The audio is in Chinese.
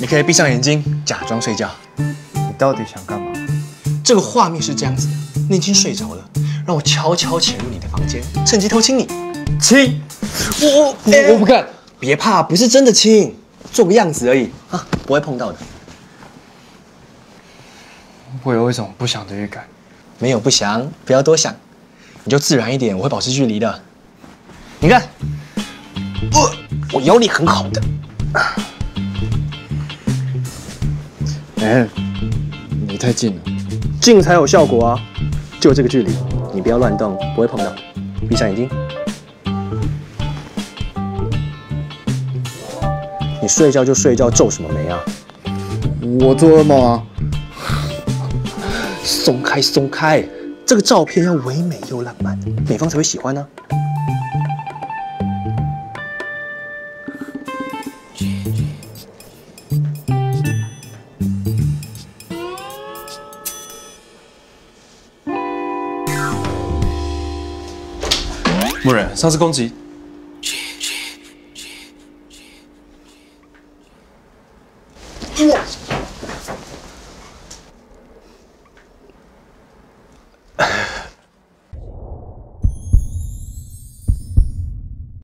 你可以闭上眼睛，假装睡觉。 你到底想干嘛？ 这个画面是这样子的：你已经睡着了，让我悄悄潜入你的房间，趁机偷亲你。亲！我不干！别怕，不是真的亲，做个样子而已啊，不会碰到的。 我有一种不祥的预感。 没有不祥，不要多想，你就自然一点，我会保持距离的。你看，我腰力很好的。 你太近了， 近才有效果啊！就这个距离，你不要乱动，不会碰到。闭上眼睛。你睡觉就睡觉，皱什么眉啊？ 我做噩梦啊！ 松开，松开！这个照片要唯美又浪漫，美方才会喜欢呢。 牧人，上次攻击。